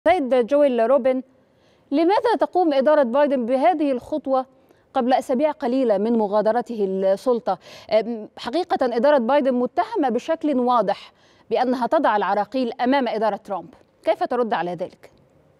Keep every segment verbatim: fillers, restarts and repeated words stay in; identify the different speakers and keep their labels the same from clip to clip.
Speaker 1: سيد جويل روبن، لماذا تقوم إدارة بايدن بهذه الخطوة قبل أسابيع قليلة من مغادرته السلطة؟ حقيقة إدارة بايدن متهمة بشكل واضح بأنها تضع العراقيل أمام إدارة ترامب، كيف ترد على ذلك؟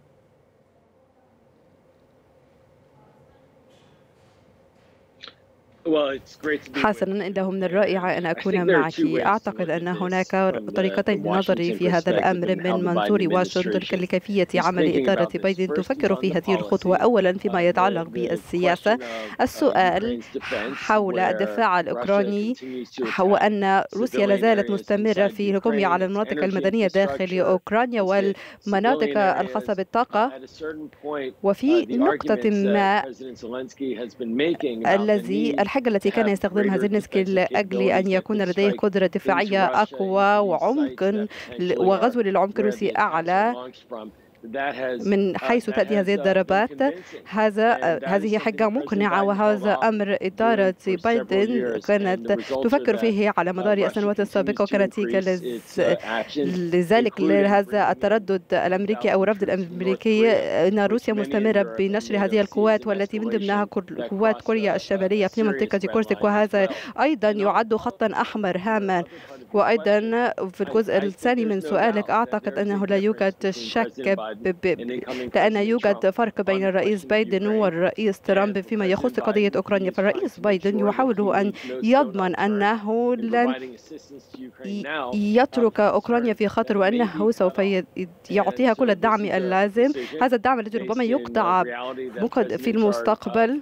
Speaker 2: حسنا، إنه من الرائع أن أكون معك. أعتقد أن هناك طريقتين للنظر في هذا الأمر من منظور واشنطن لكيفية عمل إدارة بايدن. تفكر في هذه الخطوة أولا فيما يتعلق بالسياسة، السؤال حول الدفاع الأوكراني وأن روسيا لازالت مستمرة في الهجوم على المناطق المدنية داخل أوكرانيا والمناطق الخاصة بالطاقة. وفي نقطة ما الذي الحاجة التي كان يستخدمها زيلينسكي لأجل أن يكون لديه قدرة دفاعية أقوى وعمق وغزو للعمق الروسي أعلى من حيث تأتي هذه الضربات. هذا هذه حاجة مقنعة، وهذا أمر إدارة بايدن كانت تفكر فيه على مدار السنوات السابقة، وكانت لذلك لهذا التردد الأمريكي أو الرفض الأمريكي أن روسيا مستمرة بنشر هذه القوات، والتي من ضمنها قوات كوريا الشمالية في منطقة كورسك، وهذا أيضا يعد خطا أحمر هاما. وأيضا في الجزء الثاني من سؤالك، أعتقد أنه لا يوجد شك ب... لأن يوجد فرق بين الرئيس بايدن والرئيس ترامب فيما يخص قضية أوكرانيا. فالرئيس بايدن يحاول أن يضمن أنه لن يترك أوكرانيا في خطر، وأنه سوف يعطيها كل الدعم اللازم. هذا الدعم الذي ربما يقطع في المستقبل.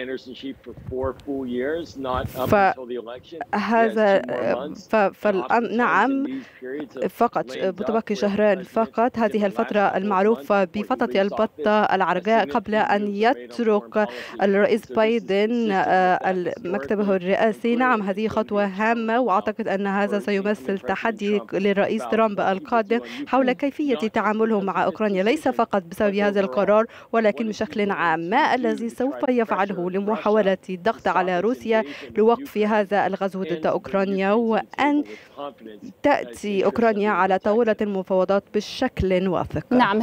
Speaker 2: فهذا فنعم فقط متبقي شهران فقط، هذه الفترة المعروفة بفترة البطة العرجاء قبل أن يترك الرئيس بايدن مكتبه الرئاسي. نعم، هذه خطوة هامة، وأعتقد أن هذا سيمثل تحدي للرئيس ترامب القادم حول كيفية تعامله مع أوكرانيا، ليس فقط بسبب هذا القرار ولكن بشكل عام. ما الذي سوف يفعله لمحاولة الضغط على روسيا لوقف هذا الغزو ضد أوكرانيا، وأن تأتي أوكرانيا على طاولة المفاوضات بشكل واثق.
Speaker 1: نعم.